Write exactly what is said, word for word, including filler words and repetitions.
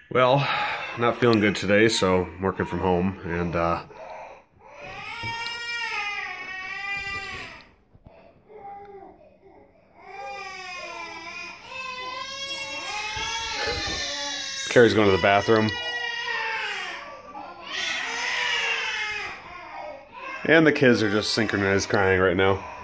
Well, not feeling good today, so I'm working from home, and uh, Carrie's going to the bathroom. And the kids are just synchronized crying right now.